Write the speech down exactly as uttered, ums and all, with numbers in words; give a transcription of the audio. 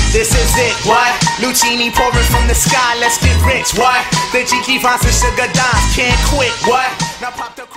This is it, what? Lucini pouring from the sky, let's get rich, what? The G K finds some sugar dimes, can't quit, what? Now pop the